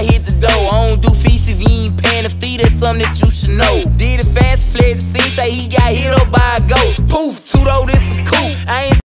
hit the door. I don't do fees if you ain't paying the fee, that's something that you should know. Did it fast, fled the scene, say he got hit up by a ghost. Poof, 2-0, this a coup. I ain't